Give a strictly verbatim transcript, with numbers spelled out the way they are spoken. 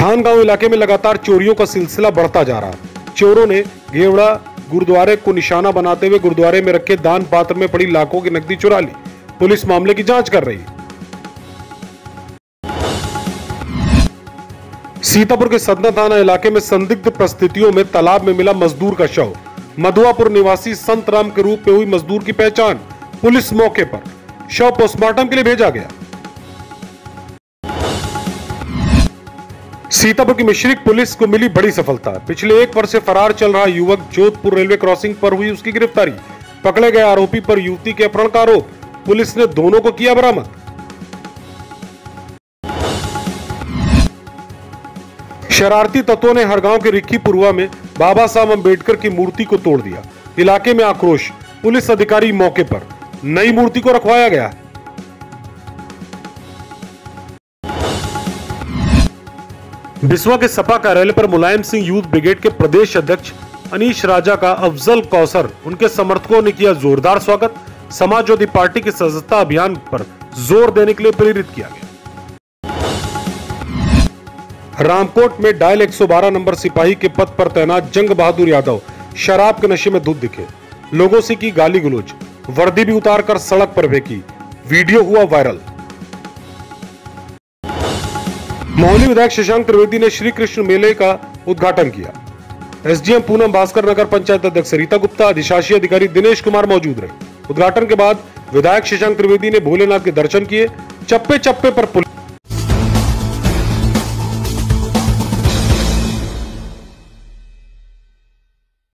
धान गांव इलाके में लगातार चोरियों का सिलसिला बढ़ता जा रहा है। चोरों ने घेवड़ा गुरुद्वारे को निशाना बनाते हुए गुरुद्वारे में रखे दान पात्र में पड़ी लाखों की नकदी चुरा ली। पुलिस मामले की जांच कर रही है। सीतापुर के सतना थाना इलाके में संदिग्ध परिस्थितियों में तालाब में मिला मजदूर का शव। मधुआपुर निवासी संतराम के रूप में हुई मजदूर की पहचान। पुलिस मौके पर, शव पोस्टमार्टम के लिए भेजा गया। सीतापुर की मिश्रिक पुलिस को मिली बड़ी सफलता। पिछले एक वर्ष से फरार चल रहा युवक जोधपुर रेलवे क्रॉसिंग पर हुई उसकी गिरफ्तारी। पकड़े गए आरोपी पर युवती के अपहरण का आरोप। पुलिस ने दोनों को किया बरामद। शरारती तत्वों ने हरगांव के रिक्कीपुरवा में बाबा साहब अंबेडकर की मूर्ति को तोड़ दिया। इलाके में आक्रोश। पुलिस अधिकारी मौके पर, नई मूर्ति को रखवाया गया। बिस्वा के सपा कार्यालय पर मुलायम सिंह यूथ ब्रिगेड के प्रदेश अध्यक्ष अनीश राजा का अफजल कौसर उनके समर्थकों ने किया जोरदार स्वागत। समाजवादी पार्टी के सदस्यता अभियान पर जोर देने के लिए प्रेरित किया गया। रामकोट में डायल एक सौ बारह नंबर सिपाही के पद पर तैनात जंग बहादुर यादव शराब के नशे में धुत दिखे। लोगों से की गाली गलौज, वर्दी भी उतारकर सड़क पर फेंकी। वीडियो हुआ वायरल। मोहाली विधायक शशांक त्रिवेदी ने श्री कृष्ण मेले का उद्घाटन किया। एसडीएम पूनम भास्कर, नगर पंचायत अध्यक्ष रीता गुप्ता, अधिशासी अधिकारी दिनेश कुमार मौजूद रहे। उद्घाटन के बाद विधायक शशांक त्रिवेदी ने भोलेनाथ के दर्शन किए। चप्पे चप्पे पर पुलिस